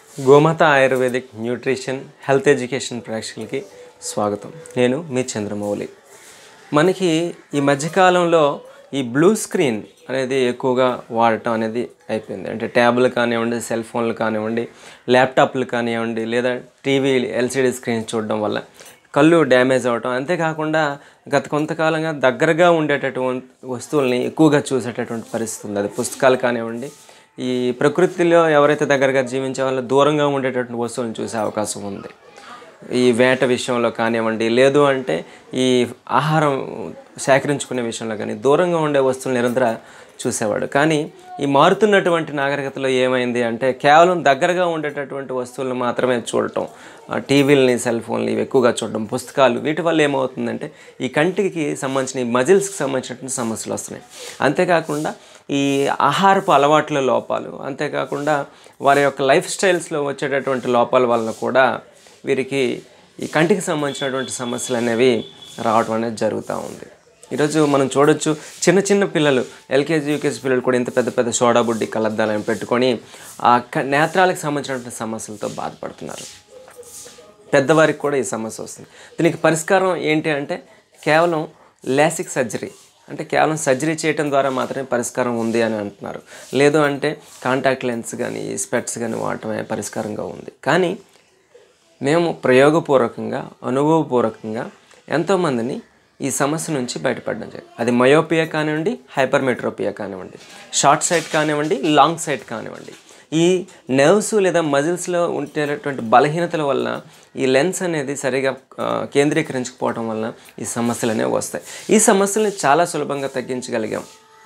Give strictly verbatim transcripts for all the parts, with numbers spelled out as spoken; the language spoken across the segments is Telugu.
గోమాత ఆయుర్వేదిక్ న్యూట్రిషన్ హెల్త్ ఎడ్యుకేషన్ ప్రేక్షకులకి స్వాగతం. నేను మీ చంద్రమౌళి. మనకి ఈ మధ్యకాలంలో ఈ బ్లూ స్క్రీన్ అనేది ఎక్కువగా వాడటం అనేది అయిపోయింది. అంటే ట్యాబ్లు కానివ్వండి, సెల్ ఫోన్లు కానివ్వండి, ల్యాప్టాప్లు కానివ్వండి, లేదా టీవీ ఎల్సిడి స్క్రీన్ చూడడం వల్ల కళ్ళు డ్యామేజ్ అవ్వటం, అంతేకాకుండా గత కొంతకాలంగా దగ్గరగా ఉండేటటువంటి వస్తువుల్ని ఎక్కువగా చూసేటటువంటి పరిస్థితి ఉంది. అది పుస్తకాలు కానివ్వండి, ఈ ప్రకృతిలో ఎవరైతే దగ్గరగా జీవించే వాళ్ళు దూరంగా ఉండేటటువంటి వస్తువులను చూసే అవకాశం ఉంది. ఈ వేట విషయంలో కానివ్వండి, లేదు అంటే ఈ ఆహారం సేకరించుకునే విషయంలో కానీ దూరంగా ఉండే వస్తువులు నిరంతర చూసేవాడు. కానీ ఈ మారుతున్నటువంటి నాగరికతలో ఏమైంది అంటే కేవలం దగ్గరగా ఉండేటటువంటి వస్తువులను మాత్రమే చూడటం, టీవీలని, సెల్ ఫోన్లు ఇవి ఎక్కువగా చూడటం, పుస్తకాలు, వీటి వల్ల ఏమవుతుందంటే ఈ కంటికి సంబంధించిన ఈ మజిల్స్కి సంబంధించినటువంటి సమస్యలు వస్తున్నాయి. అంతేకాకుండా ఈ ఆహారపు అలవాట్ల లోపాలు, అంతేకాకుండా వారి యొక్క లైఫ్ స్టైల్స్లో వచ్చేటటువంటి లోపాల వలన కూడా వీరికి ఈ కంటికి సంబంధించినటువంటి సమస్యలు అనేవి రావడం అనేది జరుగుతూ ఉంది. ఈరోజు మనం చూడొచ్చు, చిన్న చిన్న పిల్లలు, ఎల్కేజీ యూకేజీ పిల్లలు కూడా ఇంత పెద్ద పెద్ద సోడా బుడ్డి కళ్ళద్దాలను పెట్టుకొని ఆ నేత్రాలకు సంబంధించినటువంటి సమస్యలతో బాధపడుతున్నారు. పెద్దవారికి కూడా ఈ సమస్య వస్తుంది. దీనికి పరిష్కారం ఏంటి అంటే కేవలం లాసిక్ సర్జరీ, అంటే కేవలం సర్జరీ చేయడం ద్వారా మాత్రమే పరిష్కారం ఉంది అని అంటున్నారు. లేదు అంటే కాంటాక్ట్ లెన్స్ కానీ స్పెట్స్ కానీ వాడటమే పరిష్కారంగా ఉంది. కానీ మేము ప్రయోగపూర్వకంగా, అనుభవపూర్వకంగా ఎంతోమందిని ఈ సమస్య నుంచి బయటపడడం జరిగింది. అది మయోపియా కానివ్వండి, హైపర్మెట్రోపియా కానివ్వండి, షార్ట్ సైట్ కానివ్వండి, లాంగ్ సైట్ కానివ్వండి, ఈ నెర్వ్స్ లేదా మజిల్స్లో ఉండేటటువంటి బలహీనతల వల్ల ఈ లెన్స్ అనేది సరిగా కేంద్రీకరించకపోవడం వలన ఈ సమస్యలు అనేవి వస్తాయి. ఈ సమస్యలను చాలా సులభంగా తగ్గించగలిగాం.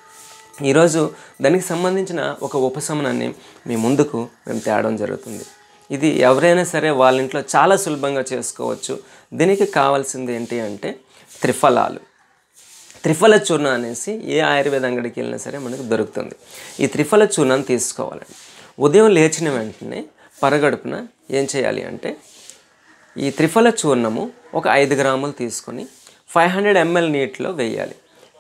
ఈరోజు దానికి సంబంధించిన ఒక ఉపశమనాన్ని మీ ముందుకు మేము తేవడం జరుగుతుంది. ఇది ఎవరైనా సరే వాళ్ళ ఇంట్లో చాలా సులభంగా చేసుకోవచ్చు. దీనికి కావాల్సింది ఏంటి అంటే త్రిఫలాలు. త్రిఫల చూర్ణం అనేసి ఏ ఆయుర్వేద అంగడికి వెళ్ళినా సరే మనకు దొరుకుతుంది. ఈ త్రిఫల చూర్ణాన్ని తీసుకోవాలండి. ఉదయం లేచిన వెంటనే పరగడుపున ఏం చేయాలి అంటే ఈ త్రిఫల చూర్ణము ఒక ఐదు గ్రాములు తీసుకొని ఫైవ్ హండ్రెడ్ ఎంఎల్ నీటిలో వేయాలి.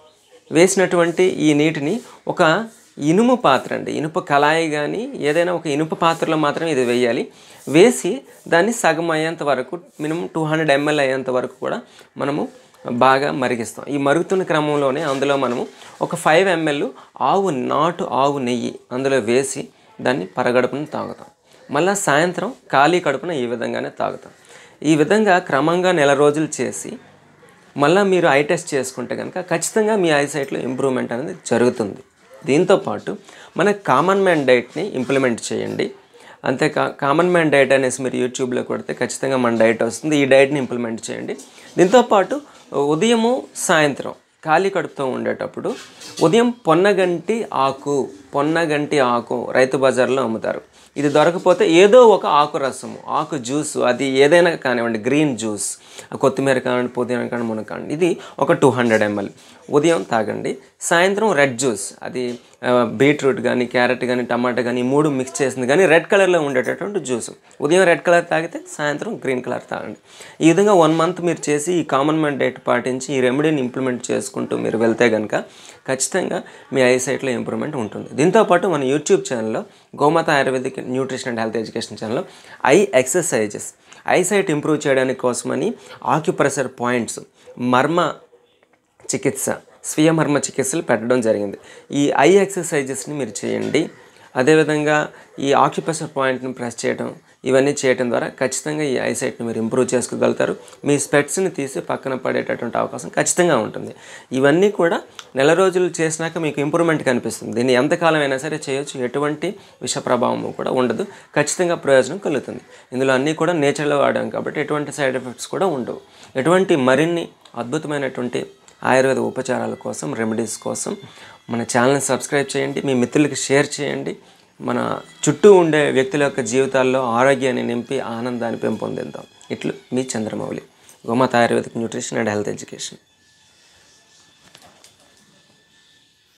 వేసినటువంటి ఈ నీటిని ఒక ఇనుము పాత్ర అండి, ఇనుప కళాయి కానీ ఏదైనా ఒక ఇనుప పాత్రలో మాత్రం ఇది వేయాలి. వేసి దాన్ని సగం అయ్యేంత వరకు, మినిమం టూ హండ్రెడ్ ఎంఎల్ అయ్యేంత వరకు కూడా మనము బాగా మరిగిస్తాం. ఈ మరుగుతున్న క్రమంలోనే అందులో మనము ఒక ఫైవ్ ఎంఎల్ ఆవు నాటు ఆవు నెయ్యి అందులో వేసి దాన్ని పరగడుపున తాగుతాం. మళ్ళీ సాయంత్రం ఖాళీ కడుపున ఈ విధంగానే తాగుతాం. ఈ విధంగా క్రమంగా నెల రోజులు చేసి మళ్ళీ మీరు ఐ టెస్ట్ చేసుకుంటే కనుక ఖచ్చితంగా మీ ఐసైట్లో ఇంప్రూవ్మెంట్ అనేది జరుగుతుంది. దీంతోపాటు మన కామన్ మ్యాన్ డైట్ని ఇంప్లిమెంట్ చేయండి. అంతే కా కామన్ మ్యాన్ డైట్ అనేసి మీరు యూట్యూబ్లో కొడితే ఖచ్చితంగా మన డైట్ వస్తుంది. ఈ డైట్ని ఇంప్లిమెంట్ చేయండి. దీంతోపాటు ఉదయము సాయంత్రం ఖాళీ కడుపుతో ఉండేటప్పుడు ఉదయం పొన్నగంటి ఆకు పొన్నగంటి ఆకు రైతు బజార్లో అమ్ముతారు. ఇది దొరకపోతే ఏదో ఒక ఆకు రసము, ఆకు జ్యూసు, అది ఏదైనా కానివ్వండి, గ్రీన్ జ్యూస్, కొత్తిమీర కానివ్వండి, పుదీనా కానివ్వండి, మునక్కాండి, ఇది ఒక టూ హండ్రెడ్ ఎంఎల్ ఉదయం తాగండి. సాయంత్రం రెడ్ జ్యూస్, అది బీట్రూట్ కానీ, క్యారెట్ కానీ, టమాటా కానీ మూడు మిక్స్ చేసింది కానీ రెడ్ కలర్లో ఉండేటటువంటి జ్యూస్. ఉదయం రెడ్ కలర్ తాగితే సాయంత్రం గ్రీన్ కలర్ తాగండి. ఈ విధంగా వన్ మంత్ మీరు చేసి ఈ కామన్ మ్యాన్ డైట్ పాటించి ఈ రెమెడీని ఇంప్లిమెంట్ చేసుకుంటూ మీరు వెళ్తే కనుక ఖచ్చితంగా మీ ఐసైట్లో ఇంప్రూవ్మెంట్ ఉంటుంది. దీంతోపాటు మన యూట్యూబ్ ఛానల్లో Gomata ayurvedic nutrition and health education ఛానల్లో ఐ ఎక్సర్సైజెస్, ఐసైట్ ఇంప్రూవ్ చేయడానికి కోసమని ఆక్యుప్రెషర్ పాయింట్స్, మర్మ చికిత్స, స్వీయ మర్మ చికిత్సలు పెట్టడం జరిగింది. ఈ ఐ ఎక్సర్సైజెస్ని మీరు చేయండి. అదేవిధంగా ఈ ఆక్యుప్రెషర్ పాయింట్ని ప్రెస్ చేయడం, ఇవన్నీ చేయడం ద్వారా ఖచ్చితంగా ఈ ఐసైట్ని మీరు ఇంప్రూవ్ చేసుకోగలుగుతారు. మీ స్పెట్స్ని తీసి పక్కన పడేటటువంటి అవకాశం ఖచ్చితంగా ఉంటుంది. ఇవన్నీ కూడా నెల రోజులు చేసినాక మీకు ఇంప్రూవ్మెంట్ కనిపిస్తుంది. దీన్ని ఎంతకాలం అయినా సరే చేయొచ్చు, ఎటువంటి విష ప్రభావము కూడా ఉండదు, ఖచ్చితంగా ప్రయోజనం కలుగుతుంది. ఇందులో అన్నీ కూడా నేచర్లో వాడాం కాబట్టి ఎటువంటి సైడ్ ఎఫెక్ట్స్ కూడా ఉండవు. ఎటువంటి మరిన్ని అద్భుతమైనటువంటి ఆయుర్వేద ఉపచారాల కోసం, రెమెడీస్ కోసం మన ఛానల్ని సబ్స్క్రైబ్ చేయండి. మీ మిత్రులకి షేర్ చేయండి. మన చుట్టూ ఉండే వ్యక్తుల యొక్క జీవితాల్లో ఆరోగ్యాన్ని నింపి ఆనందాన్ని పెంపొందిద్దాం. ఇట్లు మీ Chandramouli, Gomata ayurvedic nutrition and health education.